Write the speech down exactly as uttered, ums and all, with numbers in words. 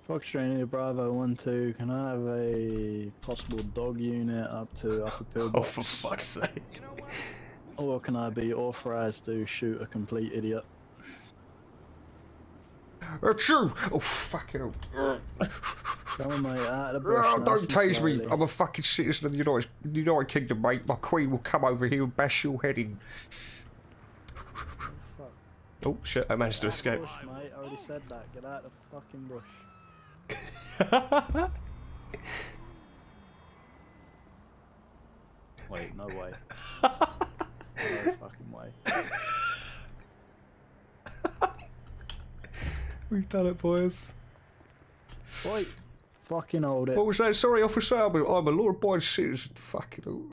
Foxtrot Bravo one two, can I have a possible dog unit up to Upper Pillbox? Oh, for fuck's sake. Or can I be authorised to shoot a complete idiot? It's you! Oh, fucking hell. Come on, mate, out of the bush. Oh, nice don't and tase slowly. me. I'm a fucking citizen of the United, United Kingdom, mate. My queen will come over here and bash your head in. Oh, oh shit, I managed to Get escape. out the bush, mate. I already said that. Get out the fucking bush. Wait, no way. No fucking way. We've done it, boys. Wait. Fucking hold it. What was that? Sorry, officer. I'm a, I'm a law-abiding citizen. Fucking hell.